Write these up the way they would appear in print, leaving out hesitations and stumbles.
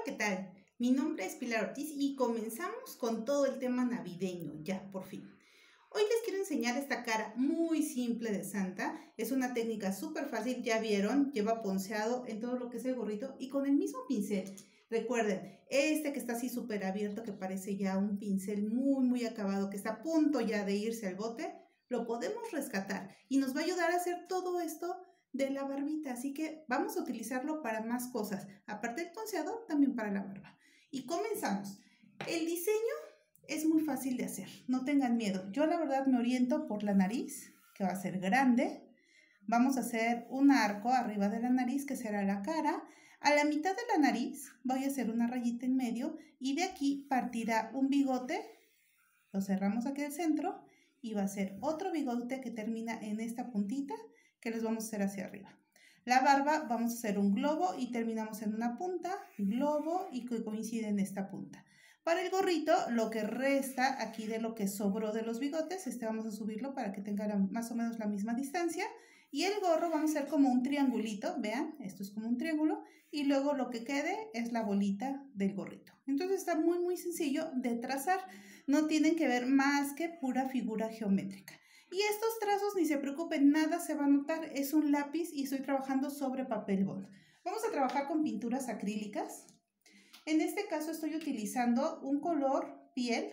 ¿qué tal? Mi nombre es Pilar Ortiz y comenzamos con todo el tema navideño, ya por fin. Hoy les quiero enseñar esta cara muy simple de Santa. Es una técnica súper fácil, ya vieron, lleva ponceado en todo lo que es el gorrito y con el mismo pincel. Recuerden, este que está así súper abierto, que parece ya un pincel muy acabado, que está a punto ya de irse al bote, lo podemos rescatar y nos va a ayudar a hacer todo esto de la barbita, así que vamos a utilizarlo para más cosas, aparte del ponceado, también para la barba. Y comenzamos. El diseño es muy fácil de hacer, no tengan miedo. Yo la verdad me oriento por la nariz, que va a ser grande. Vamos a hacer un arco arriba de la nariz, que será la cara. A la mitad de la nariz voy a hacer una rayita en medio y de aquí partirá un bigote. Lo cerramos aquí al centro y va a ser otro bigote que termina en esta puntita que les vamos a hacer hacia arriba. La barba vamos a hacer un globo y terminamos en una punta, globo y que coincide en esta punta. Para el gorrito, lo que resta aquí de lo que sobró de los bigotes, vamos a subirlo para que tengan más o menos la misma distancia. Y el gorro vamos a hacer como un triangulito, vean, esto es como un triángulo, y luego lo que quede es la bolita del gorrito. Entonces está muy sencillo de trazar, no tienen que ver más que pura figura geométrica. Y estos trazos, ni se preocupen, nada se va a notar, es un lápiz y estoy trabajando sobre papel bond. Vamos a trabajar con pinturas acrílicas. En este caso estoy utilizando un color piel.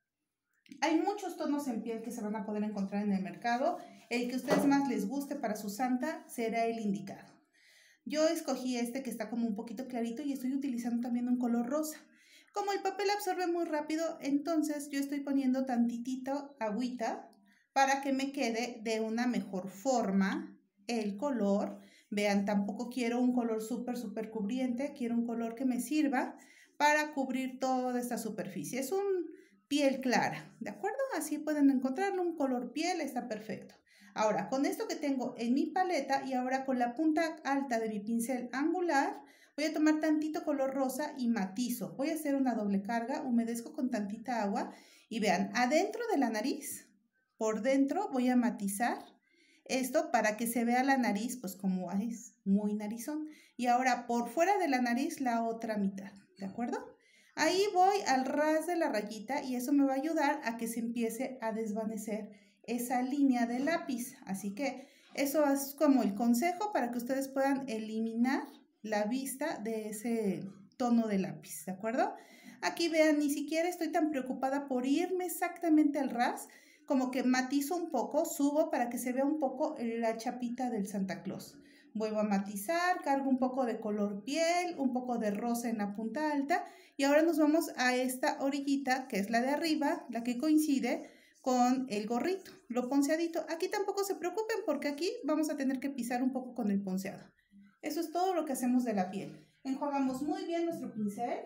Hay muchos tonos en piel que se van a poder encontrar en el mercado. El que a ustedes más les guste para su santa será el indicado. Yo escogí este que está como un poquito clarito y estoy utilizando también un color rosa. Como el papel absorbe muy rápido, entonces yo estoy poniendo tantitito agüita para que me quede de una mejor forma el color. Vean, tampoco quiero un color súper cubriente, quiero un color que me sirva para cubrir toda esta superficie. Es un piel clara, ¿de acuerdo? Así pueden encontrarlo, un color piel, está perfecto. Ahora, con esto que tengo en mi paleta y ahora con la punta alta de mi pincel angular, voy a tomar tantito color rosa y matizo. Voy a hacer una doble carga, humedezco con tantita agua y vean, adentro de la nariz, por dentro voy a matizar esto para que se vea la nariz, pues como es muy narizón. Y ahora por fuera de la nariz la otra mitad, ¿de acuerdo? Ahí voy al ras de la rayita y eso me va a ayudar a que se empiece a desvanecer esa línea de lápiz. Así que eso es como el consejo para que ustedes puedan eliminar la vista de ese tono de lápiz, ¿de acuerdo? Aquí vean, ni siquiera estoy tan preocupada por irme exactamente al ras, como que matizo un poco, subo para que se vea un poco la chapita del Santa Claus. Vuelvo a matizar, cargo un poco de color piel, un poco de rosa en la punta alta y ahora nos vamos a esta orillita que es la de arriba, la que coincide con el gorrito, lo ponceadito. Aquí tampoco se preocupen porque aquí vamos a tener que pisar un poco con el ponceado. Eso es todo lo que hacemos de la piel. Enjuagamos muy bien nuestro pincel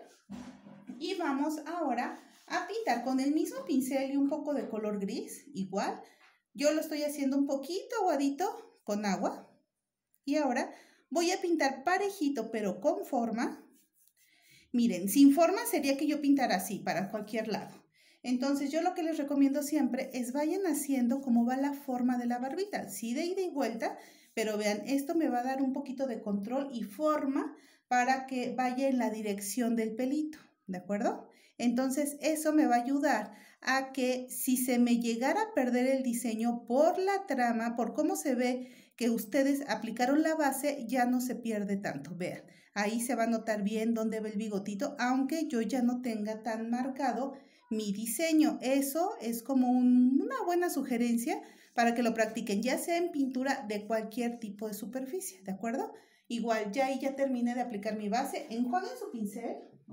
y vamos ahora a pintar con el mismo pincel y un poco de color gris, igual. Yo lo estoy haciendo un poquito aguadito con agua. Y ahora voy a pintar parejito, pero con forma. Miren, sin forma sería que yo pintara así, para cualquier lado. Entonces, yo lo que les recomiendo siempre es vayan haciendo como va la forma de la barbita. Sí, de ida y vuelta, pero vean, esto me va a dar un poquito de control y forma para que vaya en la dirección del pelito, ¿de acuerdo? Entonces, eso me va a ayudar a que si se me llegara a perder el diseño por la trama, por cómo se ve que ustedes aplicaron la base, ya no se pierde tanto. Vean, ahí se va a notar bien dónde va el bigotito, aunque yo ya no tenga tan marcado mi diseño. Eso es como una buena sugerencia para que lo practiquen, ya sea en pintura de cualquier tipo de superficie, ¿de acuerdo? Igual, ya ahí ya terminé de aplicar mi base. Enjuaguen su pincel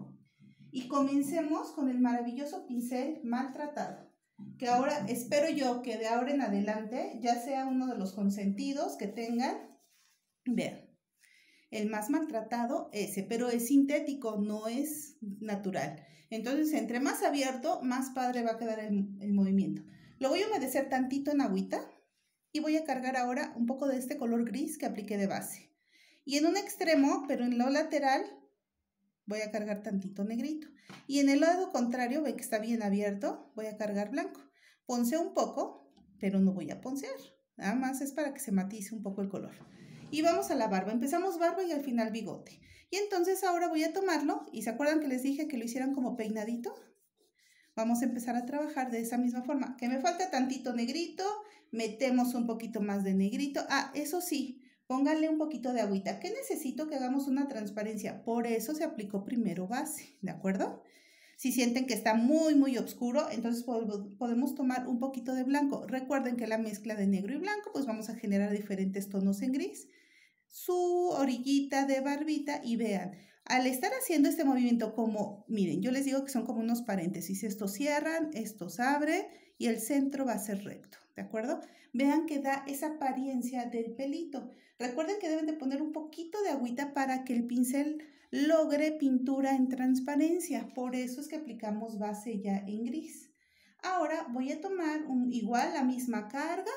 y comencemos con el maravilloso pincel maltratado, que ahora espero yo que de ahora en adelante ya sea uno de los consentidos que tengan. Vean, el más maltratado ese, pero es sintético, no es natural. Entonces, entre más abierto, más padre va a quedar el movimiento. Lo voy a humedecer tantito en agüita y voy a cargar ahora un poco de este color gris que apliqué de base. Y en un extremo, pero en lo lateral, voy a cargar tantito negrito. Y en el lado contrario, ven que está bien abierto, voy a cargar blanco. Ponceo un poco, pero no voy a poncear. Nada más es para que se matice un poco el color. Y vamos a la barba. Empezamos barba y al final bigote. Y entonces ahora voy a tomarlo, y ¿se acuerdan que les dije que lo hicieran como peinadito? Vamos a empezar a trabajar de esa misma forma. Que me falta tantito negrito, metemos un poquito más de negrito. Ah, eso sí, pónganle un poquito de agüita. ¿Qué necesito? Que hagamos una transparencia. Por eso se aplicó primero base, ¿de acuerdo? Si sienten que está muy oscuro, entonces podemos tomar un poquito de blanco. Recuerden que la mezcla de negro y blanco, pues vamos a generar diferentes tonos en gris. Su orillita de barbita y vean, al estar haciendo este movimiento como, miren, yo les digo que son como unos paréntesis. Estos cierran, estos abren y el centro va a ser recto, ¿de acuerdo? Vean que da esa apariencia del pelito. Recuerden que deben de poner un poquito de agüita para que el pincel logre pintura en transparencia. Por eso es que aplicamos base ya en gris. Ahora voy a tomar igual la misma carga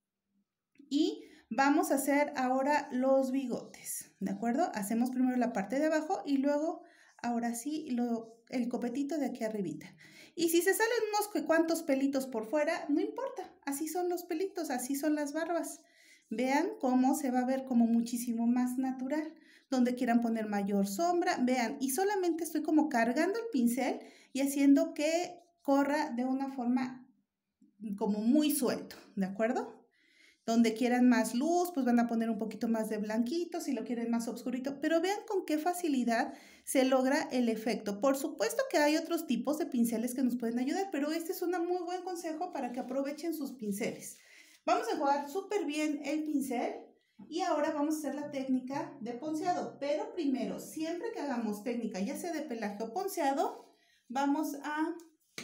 y vamos a hacer ahora los bigotes, ¿de acuerdo? Hacemos primero la parte de abajo y luego, ahora sí, el copetito de aquí arribita. Y si se salen unos cuantos pelitos por fuera, no importa, así son los pelitos, así son las barbas. Vean cómo se va a ver como muchísimo más natural. Donde quieran poner mayor sombra, vean, y solamente estoy como cargando el pincel y haciendo que corra de una forma como muy suelto, ¿de acuerdo? Donde quieran más luz, pues van a poner un poquito más de blanquito, si lo quieren más oscurito, pero vean con qué facilidad se logra el efecto. Por supuesto que hay otros tipos de pinceles que nos pueden ayudar, pero este es un muy buen consejo para que aprovechen sus pinceles. Vamos a jugar súper bien el pincel y ahora vamos a hacer la técnica de ponceado, pero primero, siempre que hagamos técnica, ya sea de pelaje o ponceado, vamos a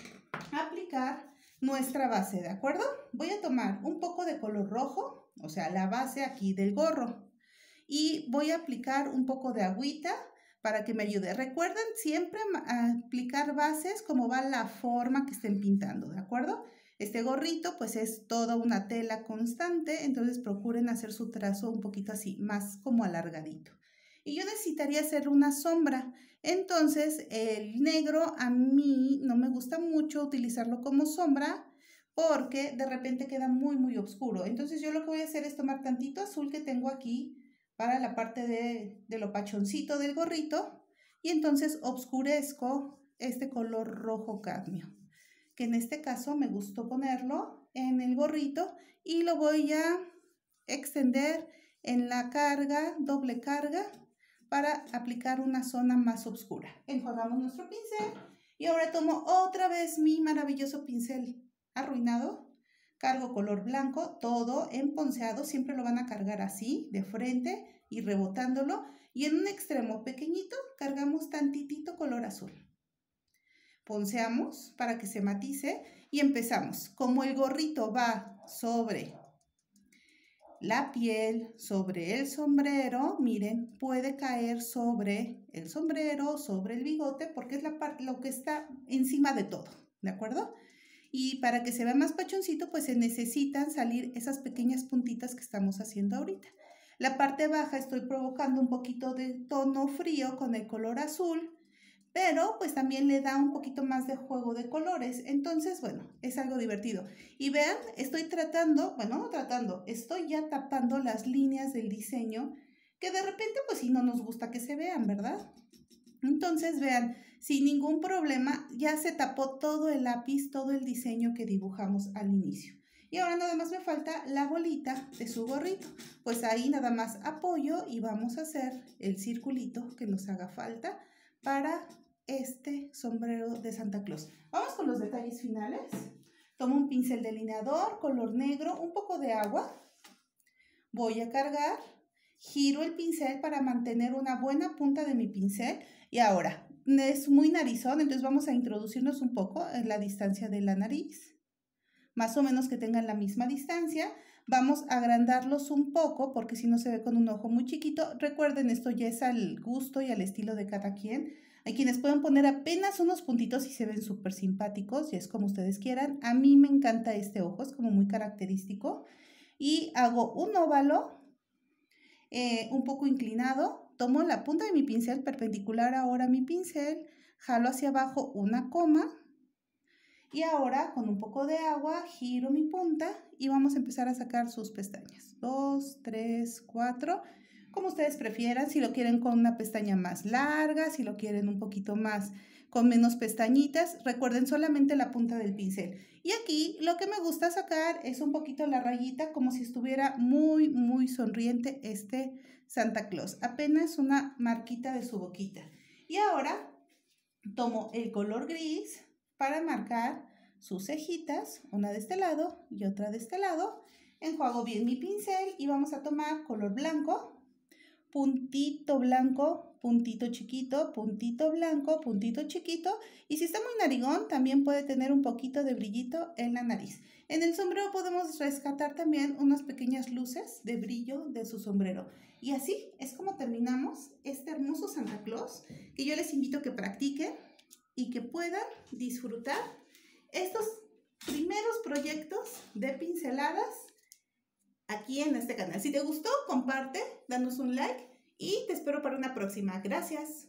aplicar nuestra base, ¿de acuerdo? Voy a tomar un poco de color rojo, o sea, la base aquí del gorro, y voy a aplicar un poco de agüita para que me ayude. Recuerden siempre aplicar bases como va la forma que estén pintando, ¿de acuerdo? Este gorrito pues es toda una tela constante, entonces procuren hacer su trazo un poquito así, más como alargadito. Y yo necesitaría hacer una sombra. Entonces, el negro a mí no me gusta mucho utilizarlo como sombra porque de repente queda muy oscuro. Entonces, yo lo que voy a hacer es tomar tantito azul que tengo aquí para la parte de lo pachoncito del gorrito y entonces oscurezco este color rojo cadmio, que en este caso me gustó ponerlo en el gorrito y lo voy a extender en la carga, doble carga, para aplicar una zona más oscura. Enjuagamos nuestro pincel y ahora tomo otra vez mi maravilloso pincel arruinado, cargo color blanco, todo en ponceado, siempre lo van a cargar así, de frente y rebotándolo, y en un extremo pequeñito cargamos tantitito color azul. Ponceamos para que se matice y empezamos. Como el gorrito va sobre la piel, sobre el sombrero, miren, puede caer sobre el sombrero, sobre el bigote, porque es la parte, lo que está encima de todo, ¿de acuerdo? Y para que se vea más pachoncito, pues se necesitan salir esas pequeñas puntitas que estamos haciendo ahorita. La parte baja estoy provocando un poquito de tono frío con el color azul, pero pues también le da un poquito más de juego de colores. Entonces, bueno, es algo divertido. Y vean, estoy estoy ya tapando las líneas del diseño que de repente pues sí no nos gusta que se vean, ¿verdad? Entonces, vean, sin ningún problema ya se tapó todo el lápiz, todo el diseño que dibujamos al inicio. Y ahora nada más me falta la bolita de su gorrito. Pues ahí nada más apoyo y vamos a hacer el circulito que nos haga falta para este sombrero de Santa Claus. Vamos con los detalles finales. Tomo un pincel delineador, color negro, un poco de agua. Voy a cargar, giro el pincel para mantener una buena punta de mi pincel. Y ahora, es muy narizón, entonces vamos a introducirnos un poco en la distancia de la nariz. Más o menos que tengan la misma distancia. Vamos a agrandarlos un poco porque si no se ve con un ojo muy chiquito. Recuerden, esto ya es al gusto y al estilo de cada quien. Hay quienes pueden poner apenas unos puntitos y se ven súper simpáticos y es como ustedes quieran. A mí me encanta este ojo, es como muy característico. Y hago un óvalo un poco inclinado. Tomo la punta de mi pincel perpendicular ahora a mi pincel. Jalo hacia abajo una coma. Y ahora con un poco de agua giro mi punta y vamos a empezar a sacar sus pestañas. 2, 3, 4. como ustedes prefieran, si lo quieren con una pestaña más larga, si lo quieren un poquito más con menos pestañitas, recuerden solamente la punta del pincel. Y aquí lo que me gusta sacar es un poquito la rayita, como si estuviera muy, muy sonriente este Santa Claus. Apenas una marquita de su boquita. Y ahora tomo el color gris para marcar sus cejitas, una de este lado y otra de este lado. Enjuago bien mi pincel y vamos a tomar color blanco, blanco, puntito chiquito, puntito blanco, puntito chiquito. Y si está muy narigón, también puede tener un poquito de brillito en la nariz. En el sombrero podemos rescatar también unas pequeñas luces de brillo de su sombrero. Y así es como terminamos este hermoso Santa Claus, que yo les invito a que practiquen y que puedan disfrutar estos primeros proyectos de pinceladas aquí en este canal. Si te gustó, comparte, danos un like y te espero para una próxima. Gracias.